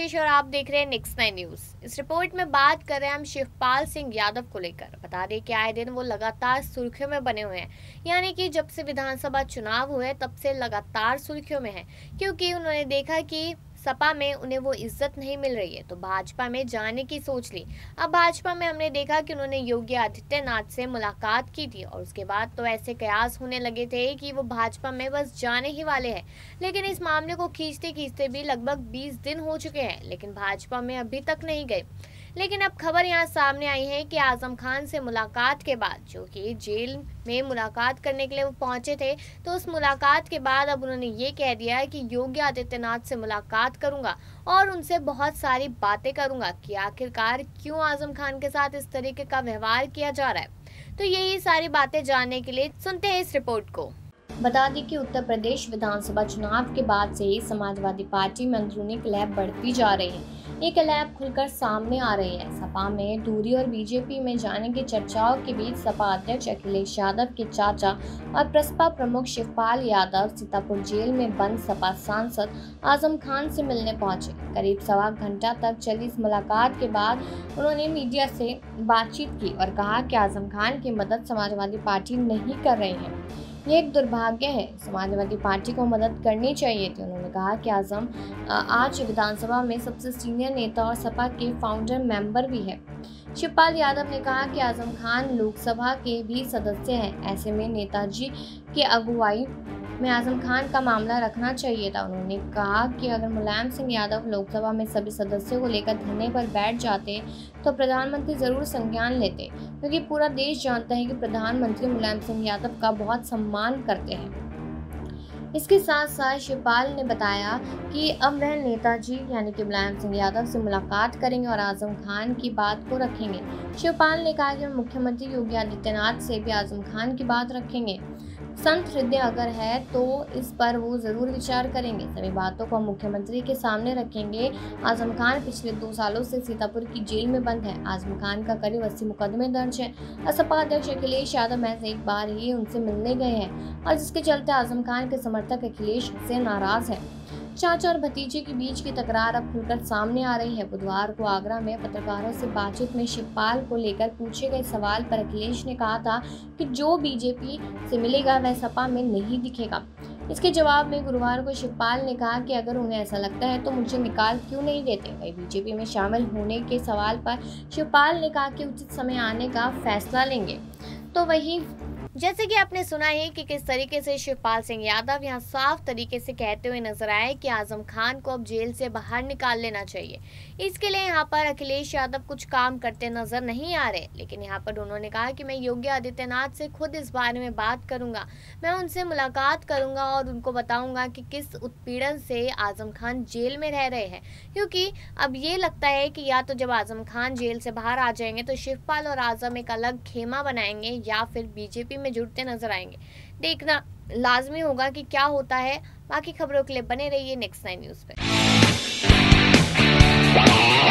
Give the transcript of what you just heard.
आशीष और आप देख रहे हैं नेक्स्ट 9 न्यूज। इस रिपोर्ट में बात कर रहे हैं हम शिवपाल सिंह यादव को लेकर। बता दें कि आए दिन वो लगातार सुर्खियों में बने हुए हैं, यानी कि जब से विधानसभा चुनाव हुए तब से लगातार सुर्खियों में हैं, क्योंकि उन्होंने देखा कि सपा में उन्हें वो इज्जत नहीं मिल रही है तो भाजपा में जाने की सोच ली। अब भाजपा में हमने देखा कि उन्होंने योगी आदित्यनाथ से मुलाकात की थी और उसके बाद तो ऐसे कयास होने लगे थे कि वो भाजपा में बस जाने ही वाले हैं। लेकिन इस मामले को खींचते खींचते भी लगभग 20 दिन हो चुके हैं, लेकिन भाजपा में अभी तक नहीं गए। लेकिन अब खबर यहाँ सामने आई है कि आजम खान से मुलाकात के बाद, जो कि जेल में मुलाकात करने के लिए वो पहुंचे थे, तो उस मुलाकात के बाद अब उन्होंने ये कह दिया है कि योगी आदित्यनाथ से मुलाकात करूंगा और उनसे बहुत सारी बातें करूंगा कि आखिरकार क्यों आजम खान के साथ इस तरीके का व्यवहार किया जा रहा है। तो यही सारी बातें जानने के लिए सुनते हैं इस रिपोर्ट को। बता दें कि उत्तर प्रदेश विधानसभा चुनाव के बाद से ही समाजवादी पार्टी में अंदरूनी कलह बढ़ती जा रही है। ये कलह खुलकर सामने आ रही है। सपा में दूरी और बीजेपी में जाने की चर्चाओं के बीच सपा अध्यक्ष अखिलेश यादव के चाचा और प्रसपा प्रमुख शिवपाल यादव सीतापुर जेल में बंद सपा सांसद आजम खान से मिलने पहुंचे। करीब सवा घंटा तक चली इस मुलाकात के बाद उन्होंने मीडिया से बातचीत की और कहा कि आजम खान की मदद समाजवादी पार्टी नहीं कर रही है। ये एक दुर्भाग्य है, समाजवादी पार्टी को मदद करनी चाहिए थी। उन्होंने कहा कि आजम आज विधानसभा में सबसे सीनियर नेता और सपा के फाउंडर मेंबर भी है। शिवपाल यादव ने कहा कि आजम खान लोकसभा के भी सदस्य हैं, ऐसे में नेताजी की अगुवाई में आजम खान का मामला रखना चाहिए था। उन्होंने कहा कि अगर मुलायम सिंह यादव लोकसभा में सभी सदस्यों को लेकर धरने पर बैठ जाते तो प्रधानमंत्री जरूर संज्ञान लेते, क्योंकि पूरा देश जानता है कि प्रधानमंत्री मुलायम सिंह यादव का बहुत सम्मान करते हैं। इसके साथ साथ शिवपाल ने बताया कि अब वह नेताजी यानी कि मुलायम सिंह यादव से मुलाकात करेंगे और आजम खान की बात को रखेंगे। शिवपाल ने कहा कि मुख्यमंत्री योगी आदित्यनाथ से भी आजम खान की बात रखेंगे। संत हृदय अगर है तो इस पर वो जरूर विचार करेंगे। सभी बातों को मुख्यमंत्री के सामने रखेंगे। आजम खान पिछले 2 सालों से सीतापुर की जेल में बंद है। आजम खान का करीब 80 मुकदमे दर्ज है और सपा अध्यक्ष अखिलेश यादव महज एक बार ही उनसे मिलने गए हैं और जिसके चलते आजम खान के समर्थक अखिलेश से नाराज है। चाचा और भतीजे के बीच की तकरार अब खुलकर सामने आ रही है। बुधवार को आगरा में पत्रकारों से बातचीत में शिवपाल को लेकर पूछे गए सवाल पर अखिलेश ने कहा था कि जो बीजेपी से मिलेगा वह सपा में नहीं दिखेगा। इसके जवाब में गुरुवार को शिवपाल ने कहा कि अगर उन्हें ऐसा लगता है तो मुझे निकाल क्यों नहीं देते। वही बीजेपी में शामिल होने के सवाल पर शिवपाल ने कहा कि उचित समय आने का फैसला लेंगे। तो वही जैसे कि आपने सुना है कि किस तरीके से शिवपाल सिंह यादव यहाँ साफ तरीके से कहते हुए नजर आए कि आजम खान को अब जेल से बाहर निकाल लेना चाहिए। इसके लिए यहाँ पर अखिलेश यादव कुछ काम करते नजर नहीं आ रहे, लेकिन यहाँ पर उन्होंने कहा कि मैं योगी आदित्यनाथ से खुद इस बारे में बात करूंगा, मैं उनसे मुलाकात करूंगा और उनको बताऊंगा कि किस उत्पीड़न से आजम खान जेल में रह रहे हैं। क्योंकि अब ये लगता है कि या तो जब आजम खान जेल से बाहर आ जाएंगे तो शिवपाल और आजम एक अलग खेमा बनाएंगे या फिर बीजेपी में जुड़ते नजर आएंगे। देखना लाजमी होगा कि क्या होता है। बाकी खबरों के लिए बने रहिए नेक्स्ट 9 न्यूज पे।